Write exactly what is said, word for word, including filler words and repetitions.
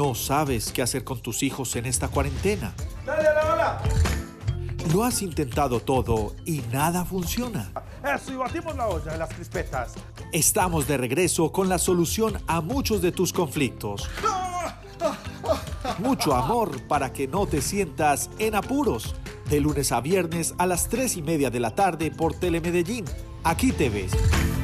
No sabes qué hacer con tus hijos en esta cuarentena. ¡Dale a la ola! Lo has intentado todo y nada funciona. Eso, y batimos la olla de las crispetas. Estamos de regreso con la solución a muchos de tus conflictos. Mucho amor para que no te sientas en apuros. De lunes a viernes a las tres y media de la tarde por Telemedellín. Aquí te ves.